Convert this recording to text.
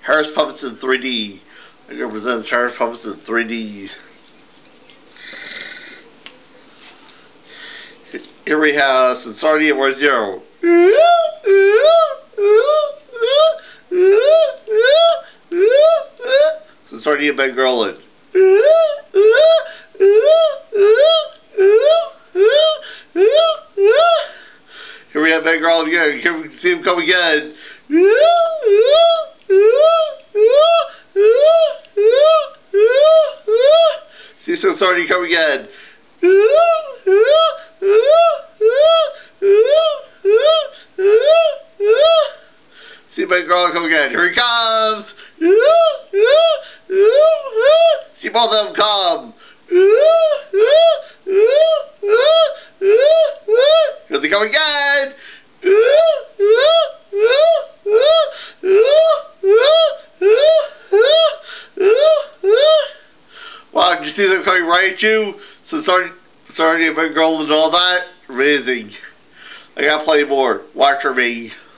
Harris Puppets in 3D. I'm going to present Harris Puppets in 3D. Here we have Sinsardia War Zero. Sinsardia Ben Garland. Here we have Ben Garland again. Here we see him come again. See Sinsardia come again. See Ben Garland come again. Here he comes. See both of them come. Here they come again. Wow, did you see them coming right at you? So sorry, Ben Garland and all that. Amazing. I gotta play more. Watch for me.